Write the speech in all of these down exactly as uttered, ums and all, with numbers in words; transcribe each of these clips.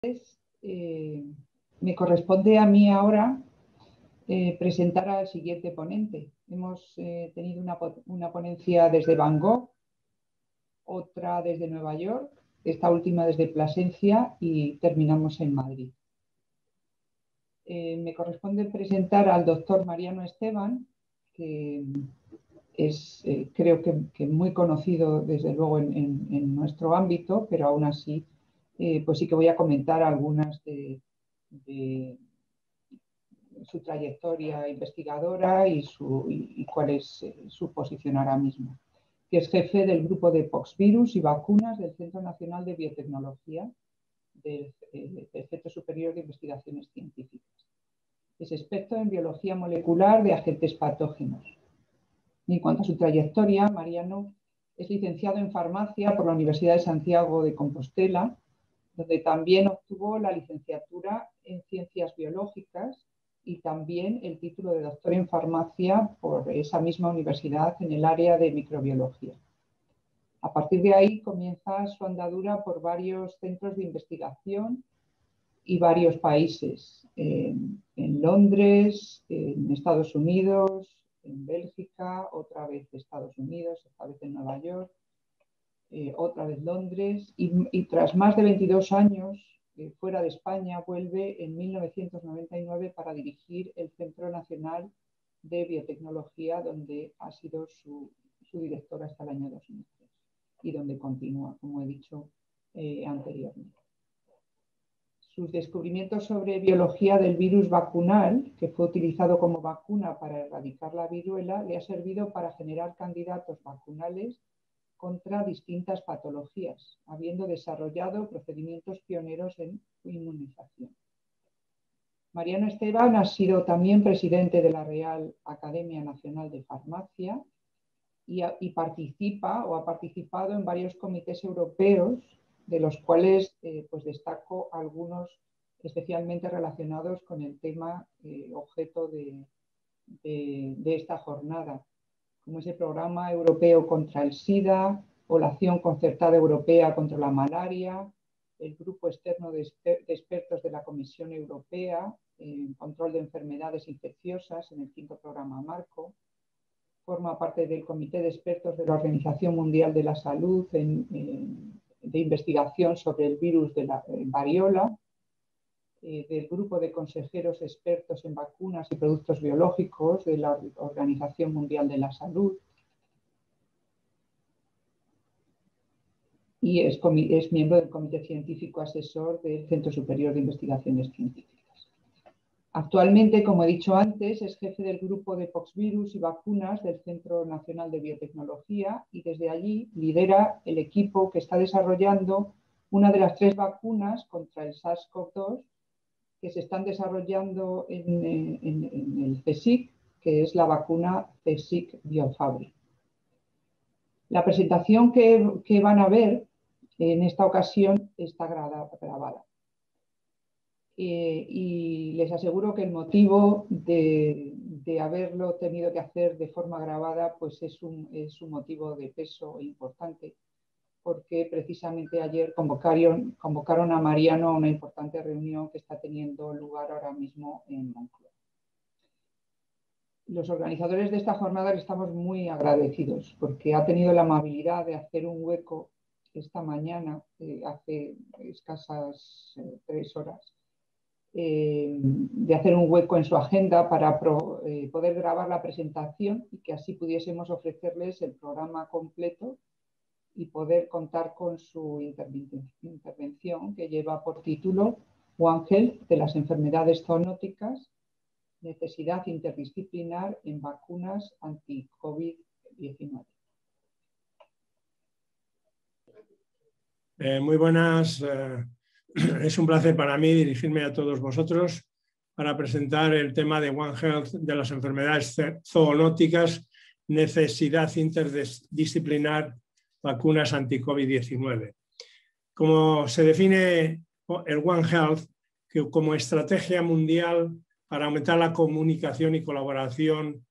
Eh, me corresponde a mí ahora eh, presentar al siguiente ponente. Hemos eh, tenido una, una ponencia desde Bangkok, otra desde Nueva York, esta última desde Plasencia y terminamos en Madrid. Eh, me corresponde presentar al doctor Mariano Esteban, que es eh, creo que, que muy conocido desde luego en, en, en nuestro ámbito, pero aún así eh, pues sí que voy a comentar algunas de, de su trayectoria investigadora y, su, y, y cuál es eh, su posición ahora mismo, que es jefe del grupo de Poxvirus y vacunas del Centro Nacional de Biotecnología del, eh, del Centro Superior de Investigaciones Científicas. Es experto en biología molecular de agentes patógenos. Y en cuanto a su trayectoria, Mariano es licenciado en farmacia por la Universidad de Santiago de Compostela, donde también obtuvo la licenciatura en ciencias biológicas y también el título de doctor en farmacia por esa misma universidad en el área de microbiología. A partir de ahí comienza su andadura por varios centros de investigación y varios países, en, en Londres, en Estados Unidos, en Bélgica, otra vez Estados Unidos, esta vez en Nueva York, eh, otra vez Londres, y, y tras más de veintidós años eh, fuera de España, vuelve en mil novecientos noventa y nueve para dirigir el Centro Nacional de Biotecnología, donde ha sido su, su director hasta el año dos mil tres y donde continúa, como he dicho eh, anteriormente. Sus descubrimientos sobre biología del virus vacunal, que fue utilizado como vacuna para erradicar la viruela, le ha servido para generar candidatos vacunales contra distintas patologías, habiendo desarrollado procedimientos pioneros en inmunización. Mariano Esteban ha sido también presidente de la Real Academia Nacional de Farmacia y, a, y participa o ha participado en varios comités europeos, de los cuales eh, pues destaco algunos especialmente relacionados con el tema eh, objeto de, de, de esta jornada, como es el Programa Europeo contra el SIDA o la Acción Concertada Europea contra la Malaria, el Grupo Externo de, exper de Expertos de la Comisión Europea en Control de Enfermedades Infecciosas en el quinto Programa Marco. Forma parte del Comité de Expertos de la Organización Mundial de la Salud en, en, de investigación sobre el virus de la eh, variola, eh, del Grupo de Consejeros Expertos en Vacunas y Productos Biológicos de la Organización Mundial de la Salud y es, es miembro del Comité Científico Asesor del Centro Superior de Investigaciones Científicas. Actualmente, como he dicho antes, es jefe del grupo de Poxvirus y vacunas del Centro Nacional de Biotecnología y desde allí lidera el equipo que está desarrollando una de las tres vacunas contra el SARS CoV dos que se están desarrollando en, en, en el CSIC, que es la vacuna CSIC Biofabric. La presentación que, que van a ver en esta ocasión está grabada. Eh, y les aseguro que el motivo de, de haberlo tenido que hacer de forma grabada pues es un, es un motivo de peso importante, porque precisamente ayer convocaron, convocaron a Mariano a una importante reunión que está teniendo lugar ahora mismo en Moncloa. Los organizadores de esta jornada les estamos muy agradecidos porque ha tenido la amabilidad de hacer un hueco esta mañana, eh, hace escasas eh, tres horas, Eh, de hacer un hueco en su agenda para pro, eh, poder grabar la presentación y que así pudiésemos ofrecerles el programa completo y poder contar con su intervención, intervención que lleva por título One Health de las enfermedades zoonóticas, necesidad interdisciplinar en vacunas anti-COVID diecinueve. Eh, muy buenas. Eh... Es un placer para mí dirigirme a todos vosotros para presentar el tema de One Health de las enfermedades zoonóticas, necesidad interdisciplinar, vacunas anti-COVID diecinueve. Como se define el One Health que como estrategia mundial para aumentar la comunicación y colaboración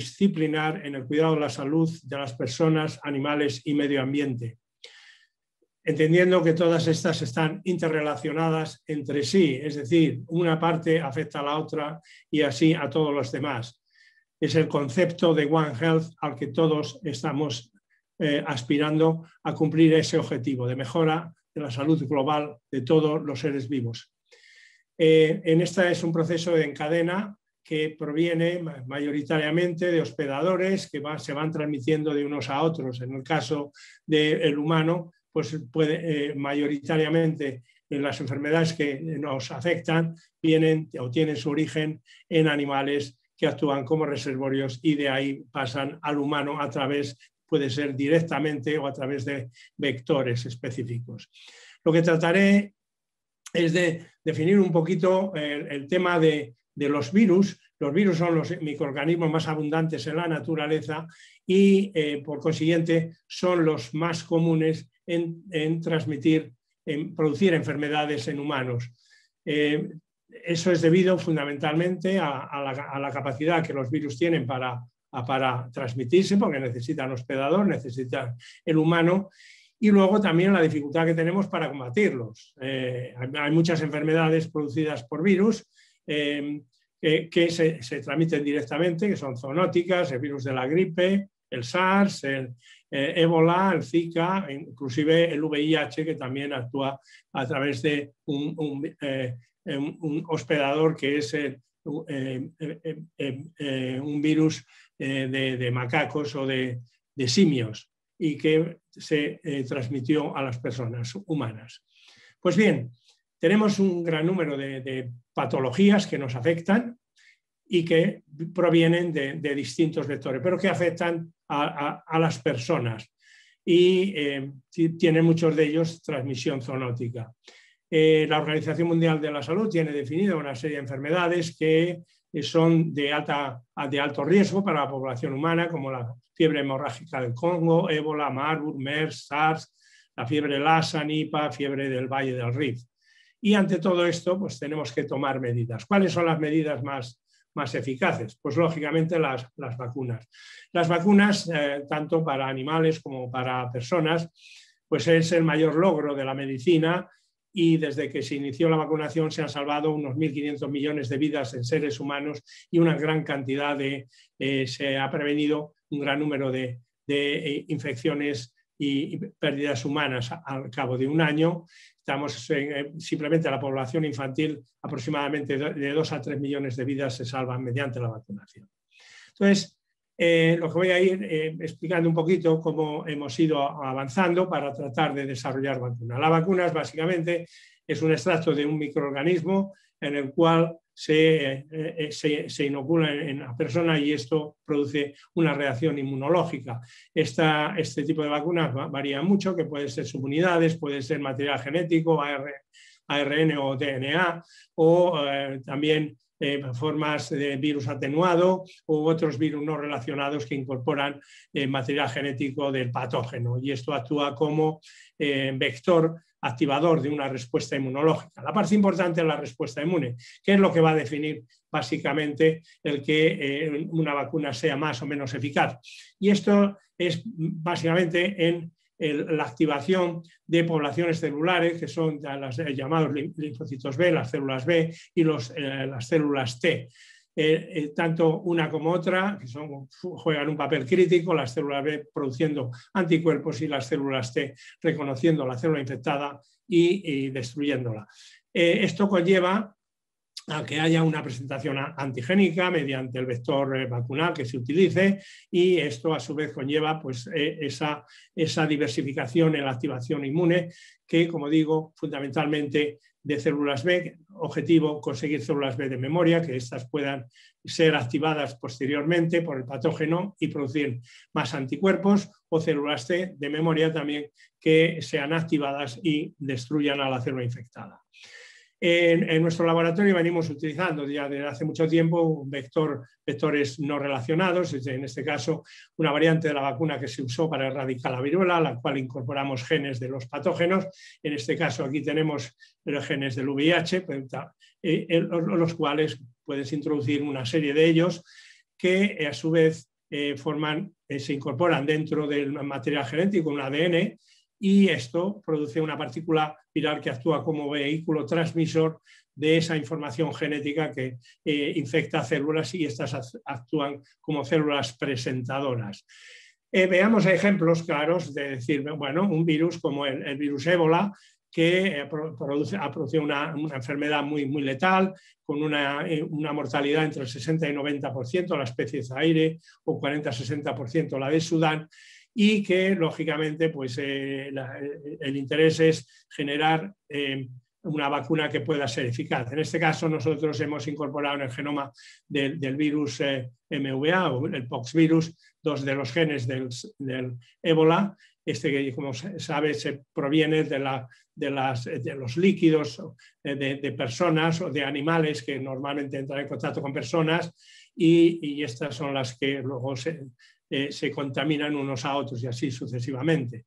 interdisciplinar en el cuidado de la salud de las personas, animales y medio ambiente. entendiendo que todas estas están interrelacionadas entre sí, es decir, una parte afecta a la otra y así a todos los demás. Es el concepto de One Health al que todos estamos eh, aspirando a cumplir ese objetivo de mejora de la salud global de todos los seres vivos. Eh, en esta es un proceso en cadena que proviene mayoritariamente de hospedadores que va, se van transmitiendo de unos a otros. En el caso del humano, pues puede, eh, mayoritariamente en las enfermedades que nos afectan vienen o tienen su origen en animales que actúan como reservorios y de ahí pasan al humano a través, puede ser directamente o a través de vectores específicos. Lo que trataré es de definir un poquito el, el tema de, de los virus. Los virus son los microorganismos más abundantes en la naturaleza y, eh, por consiguiente, son los más comunes en, en transmitir, en producir enfermedades en humanos. Eh, eso es debido fundamentalmente a, a, la, a la capacidad que los virus tienen para, a, para transmitirse, porque necesitan hospedador, necesitan el humano, y luego también la dificultad que tenemos para combatirlos. Eh, hay, hay muchas enfermedades producidas por virus eh, que, que se, se transmiten directamente, que son zoonóticas, el virus de la gripe, el SARS, el eh, ébola, el Zika, inclusive el V I H, que también actúa a través de un, un, eh, un hospedador que es el, eh, eh, eh, eh, un virus eh, de, de macacos o de, de simios y que se eh, transmitió a las personas humanas. Pues bien, tenemos un gran número de, de patologías que nos afectan y que provienen de, de distintos vectores, pero que afectan a, a, a las personas y eh, tienen muchos de ellos transmisión zoonótica. Eh, la Organización Mundial de la Salud tiene definida una serie de enfermedades que son de, alta, de alto riesgo para la población humana, como la fiebre hemorrágica del Congo, ébola, Marburg, MERS, SARS, la fiebre Lassa, Nipah, fiebre del Valle del Rift. Y ante todo esto, pues tenemos que tomar medidas. ¿Cuáles son las medidas más, más eficaces? Pues lógicamente las, las vacunas. Las vacunas, eh, tanto para animales como para personas, pues es el mayor logro de la medicina. Y desde que se inició la vacunación se han salvado unos mil quinientos millones de vidas en seres humanos y una gran cantidad de, eh, se ha prevenido un gran número de, de eh, infecciones y, y pérdidas humanas al cabo de un año. Estamos en, eh, simplemente la población infantil, aproximadamente de dos a tres millones de vidas se salvan mediante la vacunación. Entonces, Eh, lo que voy a ir eh, explicando un poquito cómo hemos ido avanzando para tratar de desarrollar vacunas. La vacuna es, básicamente es un extracto de un microorganismo en el cual se, eh, se, se inocula en la persona y esto produce una reacción inmunológica. Esta, este tipo de vacunas varía mucho, que pueden ser subunidades, puede ser material genético, A R N o D N A, o eh, también Eh, formas de virus atenuado u otros virus no relacionados que incorporan eh, material genético del patógeno y esto actúa como eh, vector activador de una respuesta inmunológica. La parte importante es la respuesta inmune, que es lo que va a definir básicamente el que eh, una vacuna sea más o menos eficaz. Y esto es básicamente en El, la activación de poblaciones celulares, que son las eh, llamados linfocitos B, las células B y los, eh, las células T. Eh, eh, tanto una como otra, que son, juegan un papel crítico, las células B produciendo anticuerpos y las células T reconociendo la célula infectada y, y destruyéndola. Eh, esto conlleva a que haya una presentación antigénica mediante el vector vacunal que se utilice y esto a su vez conlleva pues, esa, esa diversificación en la activación inmune que, como digo, fundamentalmente de células B, objetivo conseguir células B de memoria, que éstas puedan ser activadas posteriormente por el patógeno y producir más anticuerpos, o células T de memoria también que sean activadas y destruyan a la célula infectada. En, en nuestro laboratorio venimos utilizando ya desde hace mucho tiempo un vector, vectores no relacionados, en este caso una variante de la vacuna que se usó para erradicar la viruela, a la cual incorporamos genes de los patógenos. En este caso aquí tenemos los genes del V I H, los cuales puedes introducir una serie de ellos que a su vez eh, forman, eh, se incorporan dentro del material genético, un A D N, y esto produce una partícula viral que actúa como vehículo transmisor de esa información genética que eh, infecta células y estas actúan como células presentadoras. Eh, veamos ejemplos claros de decir, bueno, un virus como el, el virus ébola, que produce, ha producido una, una enfermedad muy, muy letal, con una, una mortalidad entre el sesenta y noventa por ciento, la especie Zaire, o cuarenta a sesenta por ciento la de Sudán, y que lógicamente pues, eh, la, el interés es generar eh, una vacuna que pueda ser eficaz. En este caso nosotros hemos incorporado en el genoma del, del virus eh, M V A o el poxvirus dos de los genes del, del ébola. Este que, como se sabe, se proviene de, la, de, las, de los líquidos de, de personas o de animales que normalmente entran en contacto con personas y, y estas son las que luego se, eh, se contaminan unos a otros y así sucesivamente.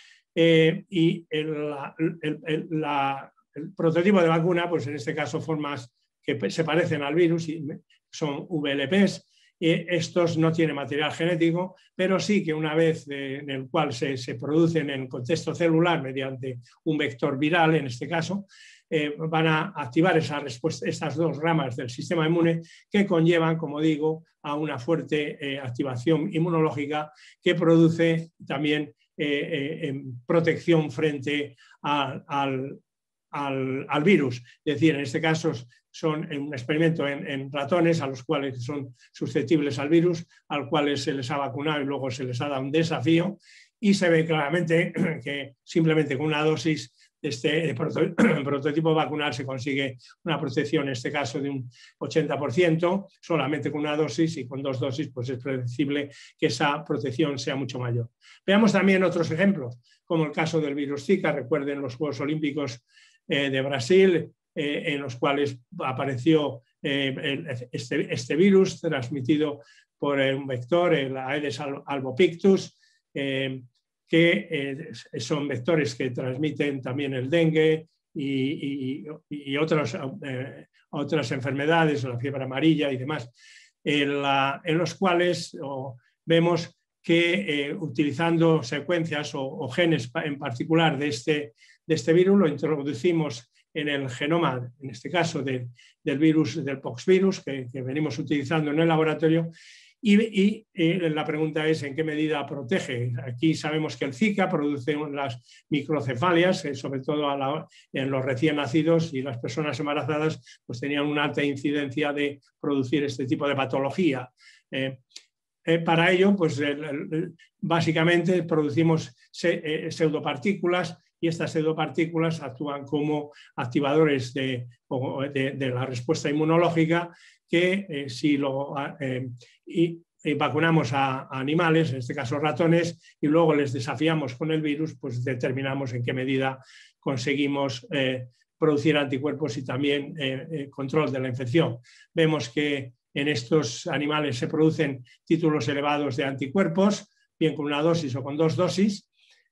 Eh, y el, el, el, la, el prototipo de vacuna, pues en este caso formas que se parecen al virus y son V L Ps. Eh, estos no tienen material genético, pero sí que una vez eh, en el cual se, se producen en el contexto celular mediante un vector viral, en este caso, eh, van a activar esa respuesta, estas dos ramas del sistema inmune que conllevan, como digo, a una fuerte eh, activación inmunológica que produce también eh, eh, protección frente a, al, al, al virus. Es decir, en este caso son un experimento en, en ratones a los cuales son susceptibles al virus, al cual se les ha vacunado y luego se les ha dado un desafío y se ve claramente que simplemente con una dosis de este prototipo vacunal se consigue una protección, en este caso de un ochenta por ciento, solamente con una dosis, y con dos dosis pues es predecible que esa protección sea mucho mayor. Veamos también otros ejemplos, como el caso del virus Zika. Recuerden los Juegos Olímpicos eh, de Brasil, Eh, en los cuales apareció eh, el, este, este virus transmitido por eh, un vector, el Aedes albopictus, eh, que eh, son vectores que transmiten también el dengue y, y, y otras, eh, otras enfermedades, la fiebre amarilla y demás, en, la, en los cuales oh, vemos que eh, utilizando secuencias o, o genes en particular de este, de este virus lo introducimos en el genoma, en este caso de, del virus, del poxvirus que, que venimos utilizando en el laboratorio y, y eh, la pregunta es en qué medida protege. Aquí sabemos que el Zika produce las microcefalias, eh, sobre todo a la, en los recién nacidos, y las personas embarazadas pues tenían una alta incidencia de producir este tipo de patología. Eh, eh, para ello, pues el, el, básicamente producimos se, eh, pseudopartículas, y estas pseudopartículas actúan como activadores de, de, de la respuesta inmunológica que eh, si lo eh, y, y vacunamos a, a animales, en este caso ratones, y luego les desafiamos con el virus, pues determinamos en qué medida conseguimos eh, producir anticuerpos y también eh, eh, control de la infección. Vemos que en estos animales se producen títulos elevados de anticuerpos, bien con una dosis o con dos dosis.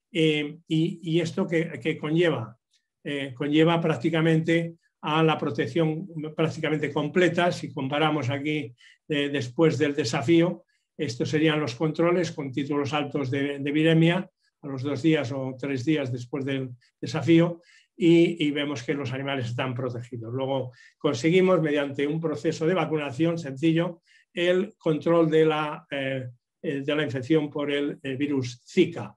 Eh, y, y esto que, que conlleva, eh, conlleva prácticamente a la protección prácticamente completa. Si comparamos aquí eh, después del desafío, estos serían los controles con títulos altos de, de viremia a los dos días o tres días después del desafío y, y vemos que los animales están protegidos. Luego conseguimos mediante un proceso de vacunación sencillo el control de la, eh, de la infección por el, el virus Zika.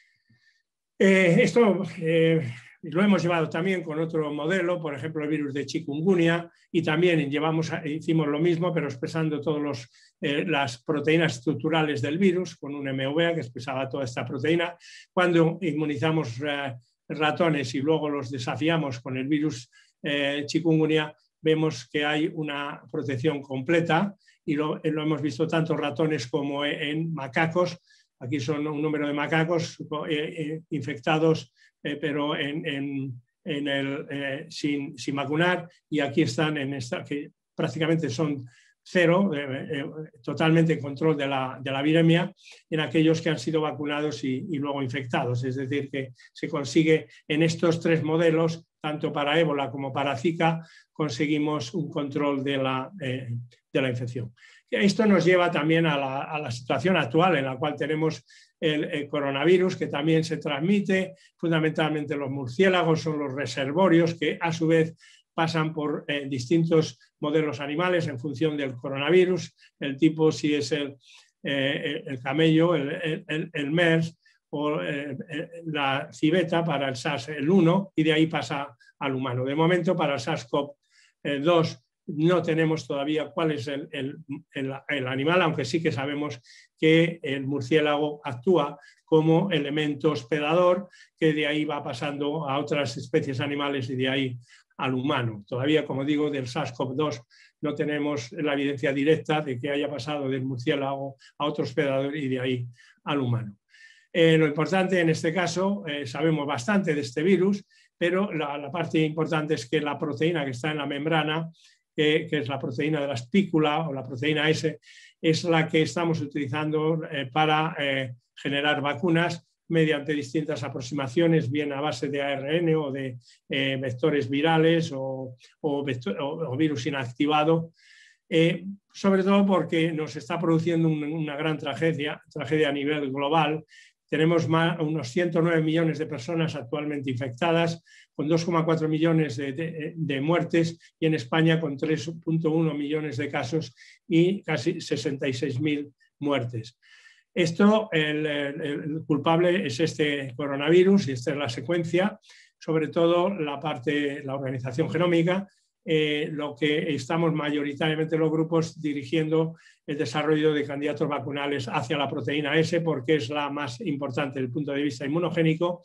Eh, esto eh, lo hemos llevado también con otro modelo, por ejemplo el virus de chikungunya, y también llevamos, hicimos lo mismo pero expresando todas eh, las proteínas estructurales del virus con un M V A que expresaba toda esta proteína. Cuando inmunizamos eh, ratones y luego los desafiamos con el virus eh, chikungunya, vemos que hay una protección completa y lo, lo hemos visto tanto en ratones como en macacos. Aquí son un número de macacos eh, eh, infectados, eh, pero en, en, en el, eh, sin, sin vacunar, y aquí están en esta, que prácticamente son cero, eh, eh, totalmente en control de la, de la viremia, en aquellos que han sido vacunados y, y luego infectados. Es decir, que se consigue en estos tres modelos, tanto para ébola como para Zika, conseguimos un control de la, eh, de la infección. Esto nos lleva también a la, a la situación actual en la cual tenemos el, el coronavirus, que también se transmite, fundamentalmente los murciélagos son los reservorios que a su vez pasan por eh, distintos modelos animales en función del coronavirus, el tipo si es el, eh, el camello, el, el, el MERS o eh, la civeta para el SARS el uno y de ahí pasa al humano. De momento para el SARS-CoV dos no tenemos todavía cuál es el, el, el, el animal, aunque sí que sabemos que el murciélago actúa como elemento hospedador, que de ahí va pasando a otras especies animales y de ahí al humano. Todavía, como digo, del SARS-CoV dos no tenemos la evidencia directa de que haya pasado del murciélago a otro hospedador y de ahí al humano. Eh, lo importante en este caso, eh, sabemos bastante de este virus, pero la, la parte importante es que la proteína que está en la membrana, eh, que es la proteína de la espícula o la proteína S, es la que estamos utilizando eh, para eh, generar vacunas mediante distintas aproximaciones, bien a base de A R N o de eh, vectores virales o, o, vector, o, o virus inactivado, eh, sobre todo porque nos está produciendo un, una gran tragedia, tragedia a nivel global. Tenemos más, unos ciento nueve millones de personas actualmente infectadas, con dos coma cuatro millones de, de, de muertes, y en España con tres coma uno millones de casos y casi sesenta y seis mil muertes. Esto, el, el, el culpable es este coronavirus y esta es la secuencia, sobre todo la parte, la organización genómica, eh, lo que estamos mayoritariamente los grupos dirigiendo el desarrollo de candidatos vacunales hacia la proteína S porque es la más importante desde el punto de vista inmunogénico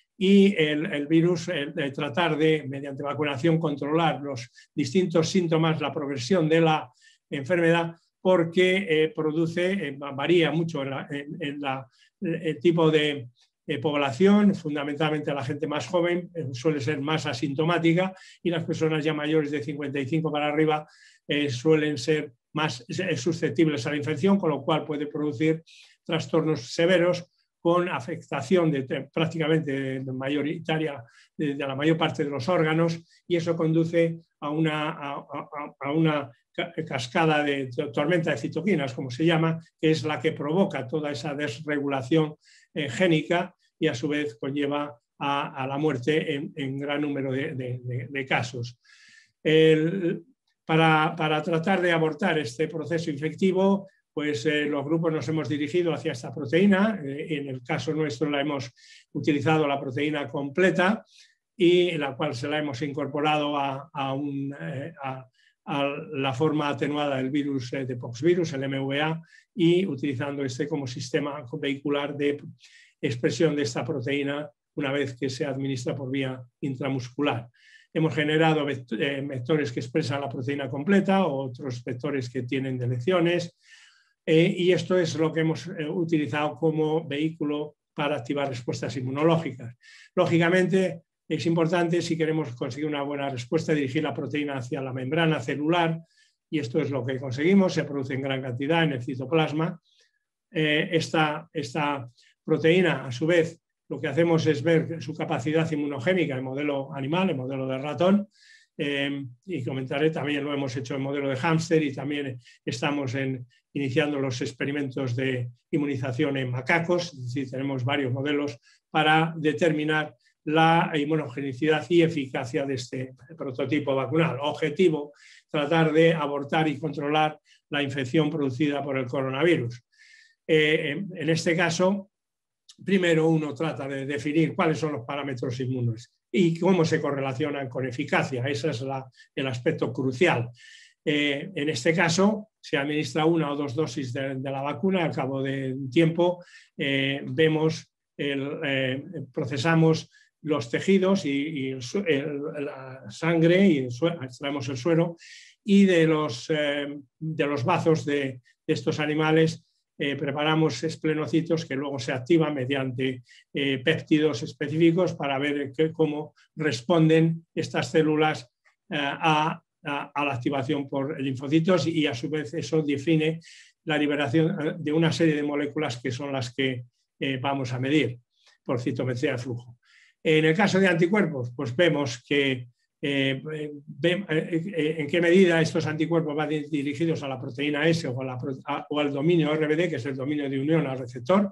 y el, el virus, el, el tratar de, mediante vacunación, controlar los distintos síntomas, la progresión de la enfermedad, porque eh, produce, eh, varía mucho en, la, en, en la, el tipo de eh, población, fundamentalmente la gente más joven eh, suele ser más asintomática y las personas ya mayores de cincuenta y cinco para arriba eh, suelen ser más susceptibles a la infección, con lo cual puede producir trastornos severos con afectación de, de, prácticamente mayoritaria de, de la mayor parte de los órganos, y eso conduce a una, a, a, a una cascada de tormenta de citoquinas, como se llama, que es la que provoca toda esa desregulación eh, génica y a su vez conlleva a, a la muerte en, en gran número de, de, de, de casos. El, para, para tratar de abortar este proceso infectivo, pues eh, los grupos nos hemos dirigido hacia esta proteína. Eh, en el caso nuestro la hemos utilizado la proteína completa y la cual se la hemos incorporado a, a, un, eh, a, a la forma atenuada del virus eh, de poxvirus, el M V A, y utilizando este como sistema vehicular de expresión de esta proteína una vez que se administra por vía intramuscular. Hemos generado vectores que expresan la proteína completa, otros vectores que tienen deleciones, eh, y esto es lo que hemos eh, utilizado como vehículo para activar respuestas inmunológicas. Lógicamente, es importante, si queremos conseguir una buena respuesta, dirigir la proteína hacia la membrana celular, y esto es lo que conseguimos, se produce en gran cantidad en el citoplasma. Eh, esta, esta proteína, a su vez, lo que hacemos es ver su capacidad inmunogénica en modelo animal, en modelo de ratón, eh, y comentaré, también lo hemos hecho en modelo de hámster y también estamos en, iniciando los experimentos de inmunización en macacos, es decir, tenemos varios modelos para determinar la inmunogenicidad y eficacia de este prototipo vacunal. Objetivo, tratar de abortar y controlar la infección producida por el coronavirus. Eh, en este caso, primero uno trata de definir cuáles son los parámetros inmunes y cómo se correlacionan con eficacia. Ese es la, el aspecto crucial. Eh, en este caso, se administra una o dos dosis de, de la vacuna. Al cabo de un tiempo, eh, vemos, el, eh, procesamos los tejidos y, y el, el, la sangre y el suero, extraemos el suero, y de los, eh, de los bazos de, de estos animales eh, preparamos esplenocitos que luego se activan mediante eh, péptidos específicos para ver que, cómo responden estas células eh, a, a, a la activación por linfocitos, y a su vez eso define la liberación de una serie de moléculas que son las que eh, vamos a medir por citometría de flujo. En el caso de anticuerpos, pues vemos que eh, ve, eh, en qué medida estos anticuerpos van dirigidos a la proteína S o, a la, a, o al dominio R B D, que es el dominio de unión al receptor,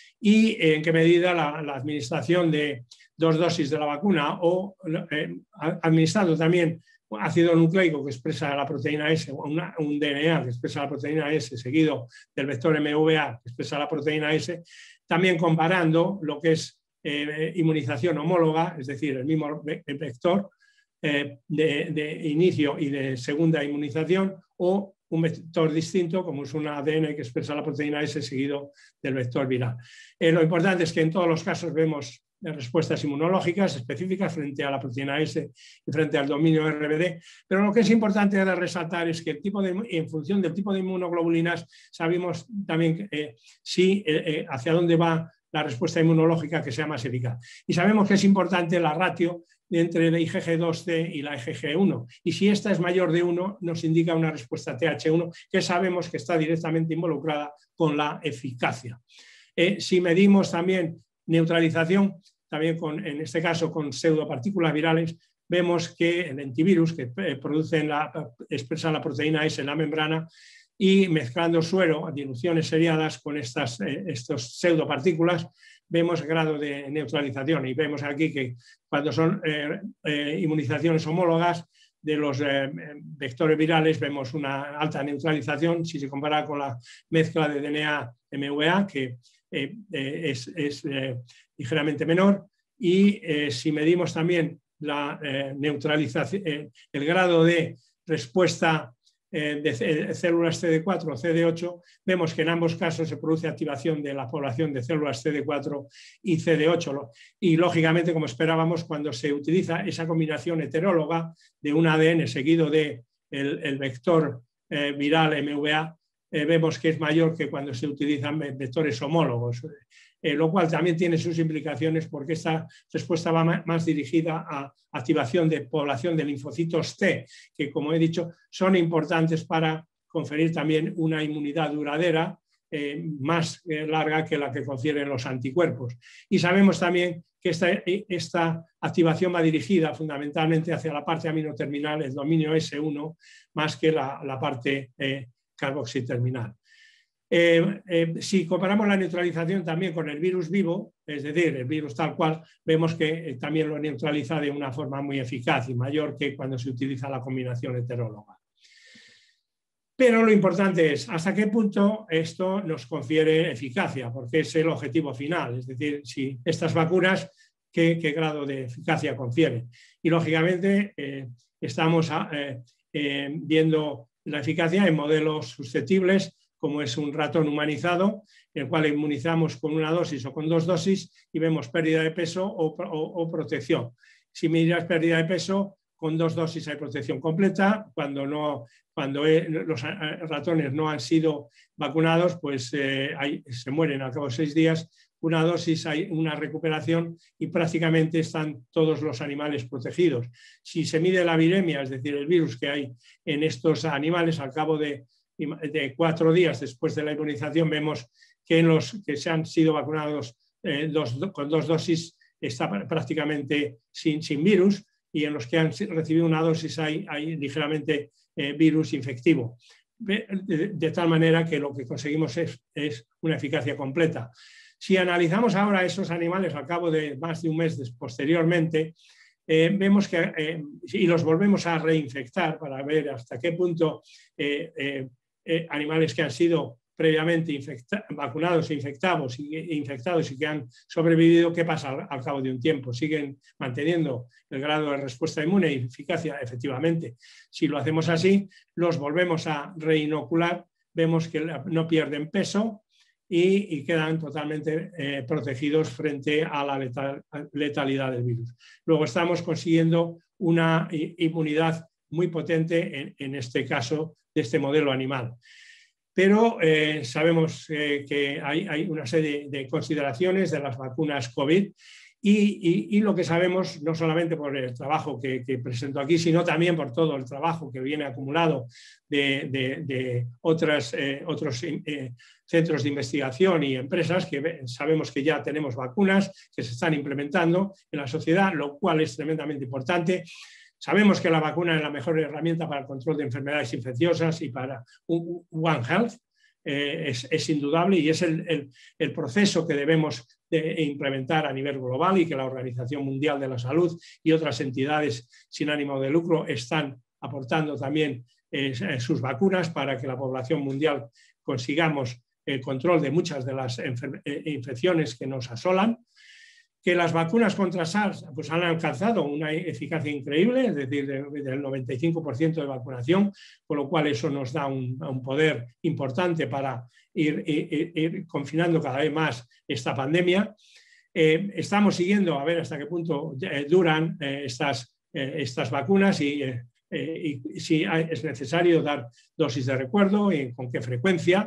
y en qué medida la, la administración de dos dosis de la vacuna o eh, administrando también ácido nucleico que expresa la proteína S, una, un D N A que expresa la proteína S, seguido del vector M V A que expresa la proteína S, también comparando lo que es eh, inmunización homóloga, es decir, el mismo vector eh, de, de inicio y de segunda inmunización, o un vector distinto, como es un A D N que expresa la proteína S seguido del vector viral. Eh, lo importante es que en todos los casos vemos respuestas inmunológicas específicas frente a la proteína S y frente al dominio R B D, pero lo que es importante de resaltar es que el tipo de, en función del tipo de inmunoglobulinas sabemos también eh, si, eh, hacia dónde va la respuesta inmunológica que sea más eficaz. Y sabemos que es importante la ratio entre la I G G dos C y la I G G uno, y si esta es mayor de uno nos indica una respuesta T H uno que sabemos que está directamente involucrada con la eficacia. Eh, si medimos también neutralización, también con, en este caso con pseudopartículas virales, vemos que el antivirus que eh, producen la, expresan la proteína S en la membrana, y mezclando suero, diluciones seriadas con estas eh, estos pseudopartículas, vemos grado de neutralización, y vemos aquí que cuando son eh, eh, inmunizaciones homólogas de los eh, vectores virales vemos una alta neutralización si se compara con la mezcla de D N A M V A, que eh, eh, es, es eh, ligeramente menor, y eh, si medimos también la eh, neutralización, eh, el grado de respuesta eh, de células C D cuatro o C D ocho, vemos que en ambos casos se produce activación de la población de células C D cuatro y C D ocho, y lógicamente, como esperábamos, cuando se utiliza esa combinación heteróloga de un A D N seguido de el, el vector eh, viral M V A, eh, vemos que es mayor que cuando se utilizan vectores homólogos. Eh, lo cual también tiene sus implicaciones porque esta respuesta va más dirigida a activación de población de linfocitos T, que, como he dicho, son importantes para conferir también una inmunidad duradera eh, más eh, larga que la que confieren los anticuerpos. Y sabemos también que esta, esta activación va dirigida fundamentalmente hacia la parte aminoterminal, el dominio S uno, más que la, la parte eh, carboxiterminal. Eh, eh, si comparamos la neutralización también con el virus vivo, es decir, el virus tal cual, vemos que eh, también lo neutraliza de una forma muy eficaz y mayor que cuando se utiliza la combinación heteróloga. Pero lo importante es hasta qué punto esto nos confiere eficacia, porque es el objetivo final, es decir, si estas vacunas, qué, qué grado de eficacia confieren. Y lógicamente eh, estamos a, eh, eh, viendo la eficacia en modelos susceptibles, como es un ratón humanizado, el cual inmunizamos con una dosis o con dos dosis y vemos pérdida de peso o, o, o protección. Si miras pérdida de peso, con dos dosis hay protección completa. Cuando, no, cuando los ratones no han sido vacunados, pues eh, hay, se mueren al cabo de seis días. Una dosis hay una recuperación y prácticamente están todos los animales protegidos. Si se mide la viremia, es decir, el virus que hay en estos animales al cabo de de cuatro días después de la inmunización, vemos que en los que se han sido vacunados eh, dos, con dos dosis está prácticamente sin, sin virus, y en los que han recibido una dosis hay, hay ligeramente eh, virus infectivo. De, de, de tal manera que lo que conseguimos es, es una eficacia completa. Si analizamos ahora esos animales al cabo de más de un mes posteriormente, Eh, vemos que, eh, y los volvemos a reinfectar para ver hasta qué punto eh, eh, eh, animales que han sido previamente vacunados e infectados, y, e infectados y que han sobrevivido, ¿qué pasa al, al cabo de un tiempo? ¿Siguen manteniendo el grado de respuesta inmune y eficacia? Efectivamente. Si lo hacemos así, los volvemos a reinocular, vemos que no pierden peso, Y, y quedan totalmente eh, protegidos frente a la letal, letalidad del virus. Luego estamos consiguiendo una inmunidad muy potente en, en este caso de este modelo animal. Pero eh, sabemos eh, que hay, hay una serie de consideraciones de las vacunas COVID y, y, y lo que sabemos, no solamente por el trabajo que, que presento aquí, sino también por todo el trabajo que viene acumulado de, de, de otras, eh, otros eh, centros de investigación y empresas, que sabemos que ya tenemos vacunas que se están implementando en la sociedad, lo cual es tremendamente importante. Sabemos que la vacuna es la mejor herramienta para el control de enfermedades infecciosas y para One Health, eh, es, es indudable, y es el, el, el proceso que debemos de implementar a nivel global y que la Organización Mundial de la Salud y otras entidades sin ánimo de lucro están aportando también eh, sus vacunas para que la población mundial consigamos el control de muchas de las infecciones que nos asolan. Que las vacunas contra SARS pues, han alcanzado una eficacia increíble, es decir, del noventa y cinco por ciento de vacunación, con lo cual eso nos da un, un poder importante para ir, ir, ir confinando cada vez más esta pandemia. Eh, estamos siguiendo a ver hasta qué punto eh, duran eh, estas, eh, estas vacunas y, eh, y si es necesario dar dosis de recuerdo y con qué frecuencia.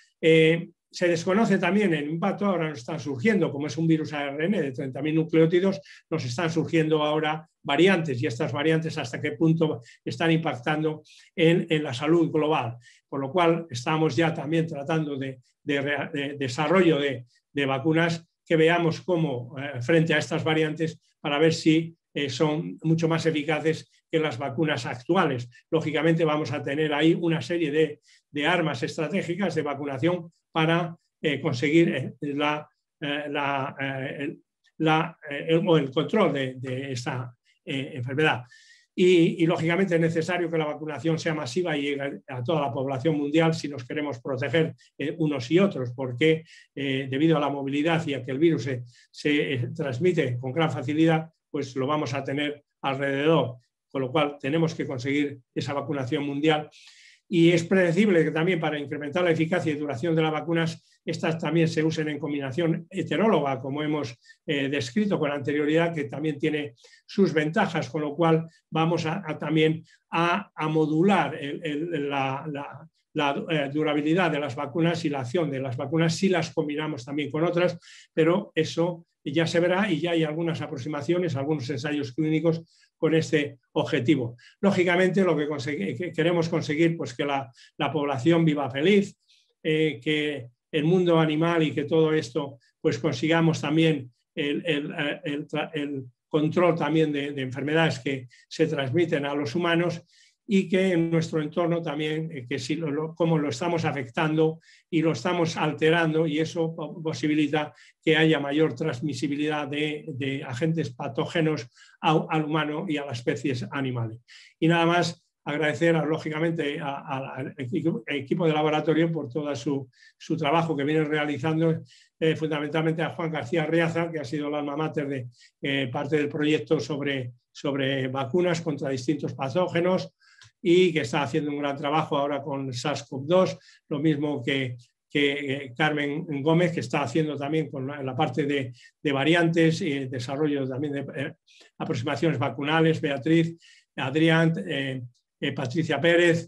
Eh, Se desconoce también el impacto, ahora nos están surgiendo, como es un virus A R N de treinta mil nucleótidos, nos están surgiendo ahora variantes y estas variantes hasta qué punto están impactando en, en la salud global. Por lo cual estamos ya también tratando de, de, de desarrollo de, de vacunas que veamos cómo eh, frente a estas variantes para ver si eh, son mucho más eficaces que las vacunas actuales. Lógicamente vamos a tener ahí una serie de, de armas estratégicas de vacunación para eh, conseguir eh, la, eh, la, eh, la, eh, el, o el control de, de esta eh, enfermedad. Y, y, lógicamente, es necesario que la vacunación sea masiva y llegue a toda la población mundial si nos queremos proteger eh, unos y otros, porque eh, debido a la movilidad y a que el virus se, se eh, transmite con gran facilidad, pues lo vamos a tener alrededor, con lo cual tenemos que conseguir esa vacunación mundial. Y es predecible que también para incrementar la eficacia y duración de las vacunas, estas también se usen en combinación heteróloga, como hemos eh, descrito con anterioridad, que también tiene sus ventajas, con lo cual vamos a, a también a, a modular el, el, la, la, la eh, durabilidad de las vacunas y la acción de las vacunas si las combinamos también con otras, pero eso ya se verá y ya hay algunas aproximaciones, algunos ensayos clínicos con este objetivo. Lógicamente, lo que, consegui- que queremos conseguir pues que la, la población viva feliz, eh, que el mundo animal y que todo esto pues consigamos también el, el, el, el control también de, de enfermedades que se transmiten a los humanos y que en nuestro entorno también, eh, que si lo, lo, cómo lo estamos afectando y lo estamos alterando, y eso posibilita que haya mayor transmisibilidad de, de agentes patógenos a, al humano y a las especies animales. Y nada más, agradecer lógicamente a, a, al equipo de laboratorio por todo su, su trabajo que viene realizando, eh, fundamentalmente a Juan García Arriaza, que ha sido el alma mater de eh, parte del proyecto sobre, sobre vacunas contra distintos patógenos, y que está haciendo un gran trabajo ahora con SARS CoV dos, lo mismo que, que Carmen Gómez, que está haciendo también con la, la parte de, de variantes y desarrollo también de eh, aproximaciones vacunales, Beatriz, Adrián, eh, eh, Patricia Pérez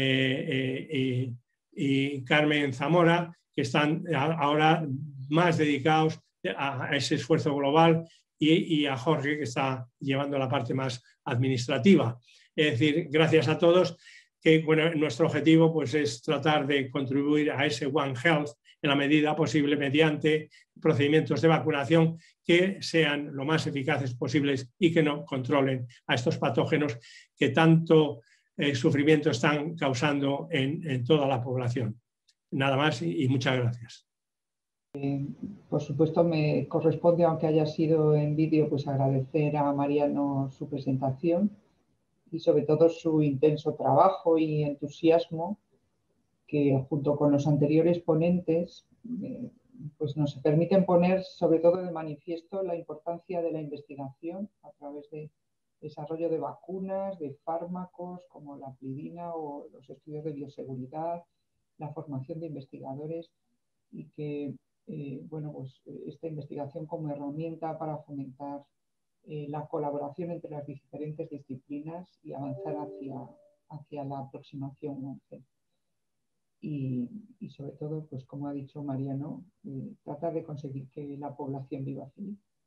eh, eh, y, y Carmen Zamora, que están ahora más dedicados a, a ese esfuerzo global, y, y a Jorge, que está llevando la parte más administrativa. Es decir, gracias a todos, que bueno, nuestro objetivo pues, es tratar de contribuir a ese One Health en la medida posible mediante procedimientos de vacunación que sean lo más eficaces posibles y que no controlen a estos patógenos que tanto eh, sufrimiento están causando en, en toda la población. Nada más y, y muchas gracias. Eh, por supuesto, me corresponde, aunque haya sido en vídeo, pues agradecer a Mariano su presentación y sobre todo su intenso trabajo y entusiasmo que junto con los anteriores ponentes eh, pues nos permiten poner sobre todo de manifiesto la importancia de la investigación a través de desarrollo de vacunas, de fármacos como la plidina o los estudios de bioseguridad, la formación de investigadores y que eh, bueno, pues esta investigación como herramienta para fomentar Eh, la colaboración entre las diferentes disciplinas y avanzar hacia, hacia la aproximación One Health. Y, y sobre todo, pues como ha dicho Mariano, eh, tratar de conseguir que la población viva feliz.